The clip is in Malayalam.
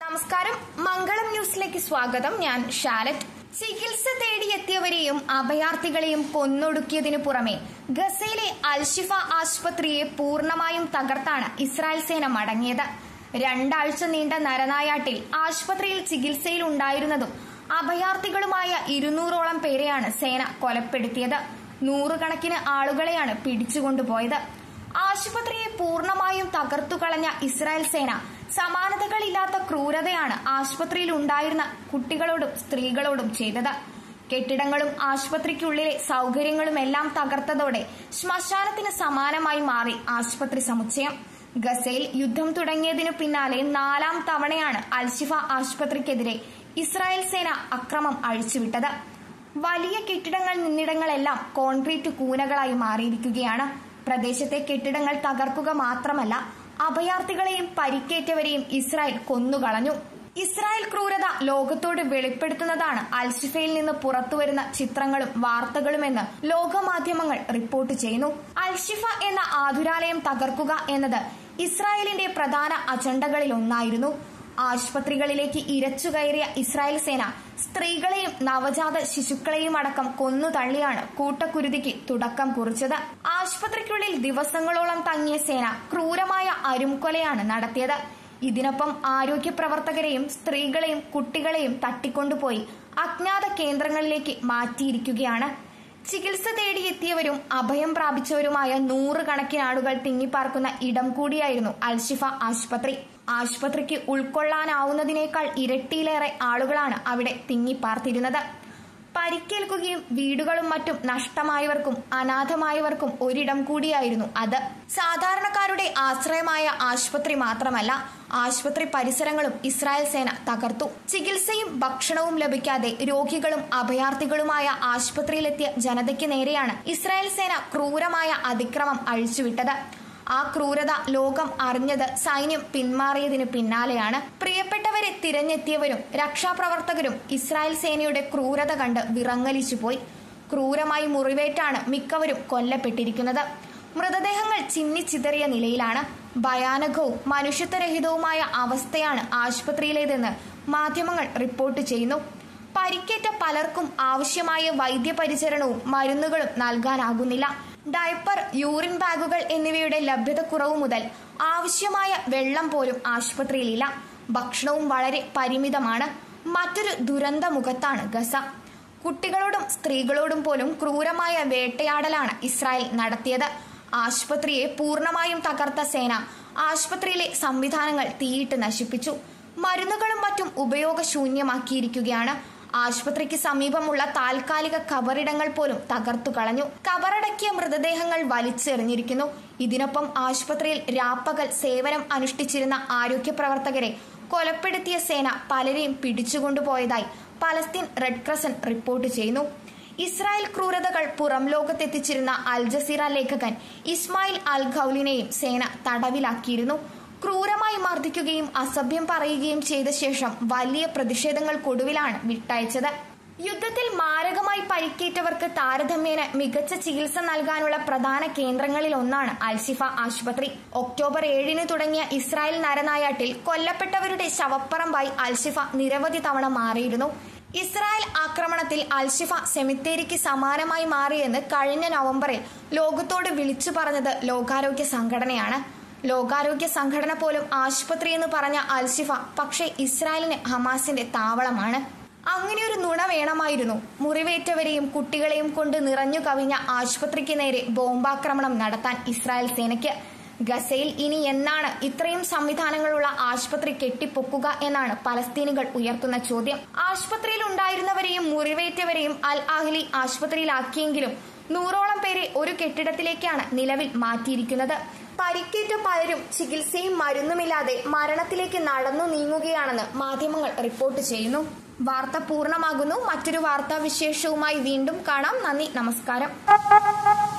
നമസ്കാരം, മംഗളം ന്യൂസിലേക്ക് സ്വാഗതം. ഞാൻ ഷാലറ്റ്. ചികിത്സ തേടിയെത്തിയവരെയും അഭയാർത്ഥികളെയും കൊന്നൊടുക്കിയതിനു പുറമെ ഗസയിലെ അൽഷിഫ ആശുപത്രിയെ പൂർണ്ണമായും തകർത്താണ് ഇസ്രായേൽ സേന മടങ്ങിയത്. 2 ആഴ്ച നീണ്ട നരനായാട്ടിൽ ആശുപത്രിയിൽ ചികിത്സയിൽ ഉണ്ടായിരുന്നതും അഭയാർത്ഥികളുമായ 200ഓളം പേരെയാണ് സേന കൊലപ്പെടുത്തിയത്. 100 കണക്കിന് ആളുകളെയാണ് പിടിച്ചുകൊണ്ടുപോയത്. ആശുപത്രിയെ പൂർണ്ണമായും തകർത്തുകളഞ്ഞ ഇസ്രായേൽ സേന സമാനതകളില്ലാത്ത ക്രൂരതയാണ് ആശുപത്രിയിൽ ഉണ്ടായിരുന്ന കുട്ടികളോടും സ്ത്രീകളോടും ചെയ്തത്. കെട്ടിടങ്ങളും ആശുപത്രിക്കുള്ളിലെ സൗകര്യങ്ങളുമെല്ലാം തകർത്തതോടെ ശ്മശാനത്തിന് സമാനമായി മാറി ആശുപത്രി സമുച്ചയം. ഗസയിൽ യുദ്ധം തുടങ്ങിയതിനു പിന്നാലെ 4ാം തവണയാണ് അൽഷിഫ ആശുപത്രിക്കെതിരെ ഇസ്രായേൽ സേന അക്രമം അഴിച്ചുവിട്ടത്. വലിയ കെട്ടിടങ്ങൾ നിന്നിടങ്ങളെല്ലാം കോൺക്രീറ്റ് കൂനകളായി മാറിയിരിക്കുകയാണ്. പ്രദേശത്തെ കെട്ടിടങ്ങൾ തകർക്കുക മാത്രമല്ല, അഭയാർത്ഥികളെയും പരിക്കേറ്റവരെയും ഇസ്രായേൽ കൊന്നുകളഞ്ഞു. ഇസ്രായേൽ ക്രൂരത ലോകത്തോട് വെളിപ്പെടുത്തുന്നതാണ് അൽഷിഫയിൽ നിന്ന് പുറത്തുവരുന്ന ചിത്രങ്ങളും വാർത്തകളുമെന്ന് ലോകമാധ്യമങ്ങൾ റിപ്പോർട്ട് ചെയ്യുന്നു. അൽഷിഫ എന്ന ആതുരാലയം തകർക്കുക എന്നത് ഇസ്രായേലിന്റെ പ്രധാന അജണ്ടകളിലൊന്നായിരുന്നു. ആശുപത്രികളിലേക്ക് ഇരച്ചുകയറിയ ഇസ്രായേൽ സേന സ്ത്രീകളെയും നവജാത ശിശുക്കളെയും അടക്കം കൊന്നു തള്ളിയാണ് കൂട്ടക്കുരുതിക്ക് തുടക്കം കുറിച്ചത്. ആശുപത്രിക്കുള്ളിൽ ദിവസങ്ങളോളം തങ്ങിയ സേന ക്രൂരമായ അരുംകൊലയാണ് നടത്തിയത്. ഇതിനൊപ്പം ആരോഗ്യ പ്രവർത്തകരെയും സ്ത്രീകളെയും കുട്ടികളെയും തട്ടിക്കൊണ്ടുപോയി അജ്ഞാത കേന്ദ്രങ്ങളിലേക്ക് മാറ്റിയിരിക്കുകയാണ്. ചികിത്സ തേടിയെത്തിയവരും അഭയം പ്രാപിച്ചവരുമായ 100 കണക്കിന് ആളുകൾ തിങ്ങിപ്പാർക്കുന്ന ഇടം കൂടിയായിരുന്നു അൽഷിഫ ആശുപത്രി. ആശുപത്രിക്ക് ഉൾക്കൊള്ളാനാവുന്നതിനേക്കാൾ ഇരട്ടിയിലേറെ ആളുകളാണ് അവിടെ തിങ്ങിപ്പാർത്തിരുന്നത്. പരിക്കേൽക്കുകയും വീടുകളും മറ്റും നഷ്ടമായവർക്കും അനാഥമായവർക്കും ഒരിടം കൂടിയായിരുന്നു അത്. സാധാരണക്കാരുടെ ആശ്രയമായ ആശുപത്രി മാത്രമല്ല, ആശുപത്രി പരിസരങ്ങളും ഇസ്രായേൽ സേന തകർത്തു. ചികിത്സയും ഭക്ഷണവും ലഭിക്കാതെ രോഗികളും അഭയാർത്ഥികളുമായ ആശുപത്രിയിലെത്തിയ ജനതയ്ക്ക് നേരെയാണ് ഇസ്രായേൽ സേന ക്രൂരമായ അതിക്രമം അഴിച്ചുവിട്ടത്. ആ ക്രൂരത ലോകം അറിഞ്ഞത് സൈന്യം പിന്മാറിയതിനു പിന്നാലെയാണ്. പ്രിയപ്പെട്ടവരെ തിരഞ്ഞെത്തിയവരും രക്ഷാപ്രവർത്തകരും ഇസ്രായേൽ സേനയുടെ ക്രൂരത കണ്ട് വിറങ്ങലിച്ചുപോയി. ക്രൂരമായി മുറിവേറ്റാണ് മിക്കവരും കൊല്ലപ്പെട്ടിരിക്കുന്നത്. മൃതദേഹങ്ങൾ ചിന്നിച്ചിതറിയ നിലയിലാണ്. ഭയാനകവും മനുഷ്യത്വരഹിതവുമായ അവസ്ഥയാണ് ആശുപത്രിയിലേതെന്ന് മാധ്യമങ്ങൾ റിപ്പോർട്ട് ചെയ്യുന്നു. പരിക്കേറ്റ പലർക്കും ആവശ്യമായ വൈദ്യപരിചരണവും മരുന്നുകളും നൽകാനാകുന്നില്ല. ഡയപ്പർ, യൂറിൻ ബാഗുകൾ എന്നിവയുടെ ലഭ്യതക്കുറവ് മുതൽ ആവശ്യമായ വെള്ളം പോലും ആശുപത്രിയിലില്ല. ഭക്ഷണവും വളരെ പരിമിതമാണ്. മറ്റൊരു ദുരന്തമുഖത്താണ് ഗസ. കുട്ടികളോടും സ്ത്രീകളോടും പോലും ക്രൂരമായ വേട്ടയാടലാണ് ഇസ്രായേൽ നടത്തിയത്. ആശുപത്രിയെ പൂർണ്ണമായും തകർത്ത സേന ആശുപത്രിയിലെ സംവിധാനങ്ങൾ തീയിട്ട് നശിപ്പിച്ചു. മരുന്നുകളും മറ്റും ഉപയോഗശൂന്യമാക്കിയിരിക്കുകയാണ്. ആശുപത്രിക്ക് സമീപമുള്ള താൽക്കാലിക കബറിടങ്ങൾ പോലും തകർത്തു കളഞ്ഞു. കബറടക്കിയ മൃതദേഹങ്ങൾ വലിച്ചെറിഞ്ഞിരിക്കുന്നു. ഇതിനൊപ്പം ആശുപത്രിയിൽ രാപ്പകൽ സേവനം അനുഷ്ഠിച്ചിരുന്ന ആരോഗ്യ പ്രവർത്തകരെ കൊലപ്പെടുത്തിയ സേന പലരെയും പിടിച്ചുകൊണ്ടുപോയതായി പലസ്തീൻ റെഡ് ക്രസന്റ് റിപ്പോർട്ട് ചെയ്യുന്നു. ഇസ്രായേൽ ക്രൂരതകൾ പുറം ലോകത്തെത്തിച്ചിരുന്ന അൽ ജസീറ ലേഖകൻ ഇസ്മായിൽ അൽ ഖൗലിനെയും സേന തടവിലാക്കിയിരുന്നു. ക്രൂരമായി മർദ്ദിക്കുകയും അസഭ്യം പറയുകയും ചെയ്ത ശേഷം വലിയ പ്രതിഷേധങ്ങൾക്കൊടുവിലാണ് വിട്ടയച്ചത്. യുദ്ധത്തിൽ മാരകമായി പരിക്കേറ്റവർക്ക് താരതമ്യേന മികച്ച ചികിത്സ നൽകാനുള്ള പ്രധാന കേന്ദ്രങ്ങളിൽ ഒന്നാണ് അൽഷിഫ ആശുപത്രി. ഒക്ടോബർ 7-ന് തുടങ്ങിയ ഇസ്രായേൽ നരനായാട്ടിൽ കൊല്ലപ്പെട്ടവരുടെ ശവപ്പറമ്പായി അൽഷിഫ നിരവധി തവണ മാറിയിരുന്നു. ഇസ്രായേൽ ആക്രമണത്തിൽ അൽഷിഫ സെമിത്തേരിക്ക് സമാനമായി മാറിയെന്ന് കഴിഞ്ഞ നവംബറിൽ ലോകത്തോട് വിളിച്ചു പറഞ്ഞത് ലോകാരോഗ്യ സംഘടനയാണ്. ലോകാരോഗ്യ സംഘടന പോലും ആശുപത്രി എന്ന് പറഞ്ഞ അൽഷിഫ പക്ഷേ ഇസ്രായേലിന് ഹമാസിന്റെ താവളമാണ്. അങ്ങനെയൊരു നുണ വേണമായിരുന്നു. മുറിവേറ്റവരെയും കുട്ടികളെയും കൊണ്ട് നിറഞ്ഞു കവിഞ്ഞ ആശുപത്രിക്ക് നേരെ ബോംബാക്രമണം നടത്താൻ ഇസ്രായേൽ സേനയ്ക്ക്. ഗസയിൽ ഇനി എന്നാണ് ഇത്രയും സംവിധാനങ്ങളുള്ള ആശുപത്രി കെട്ടിപ്പൊക്കുക എന്നാണ് പലസ്തീനികൾ ഉയർത്തുന്ന ചോദ്യം. ആശുപത്രിയിൽ ഉണ്ടായിരുന്നവരെയും മുറിവേറ്റവരെയും അൽ അഹ്ലി ആശുപത്രിയിലാക്കിയെങ്കിലും 100ഓളം പേരെ ഒരു കെട്ടിടത്തിലേക്കാണ് നിലവിൽ മാറ്റിയിരിക്കുന്നത്. പരിക്കേറ്റ പലരും ചികിത്സയും മരുന്നുമില്ലാതെ മരണത്തിലേക്ക് നടന്നു നീങ്ങുകയാണെന്ന് മാധ്യമങ്ങൾ റിപ്പോർട്ട് ചെയ്യുന്നു. വാർത്ത പൂർണ്ണമാകുന്നു. മറ്റൊരു വാർത്താ വിശേഷവുമായി വീണ്ടും കാണാം. നന്ദി, നമസ്കാരം.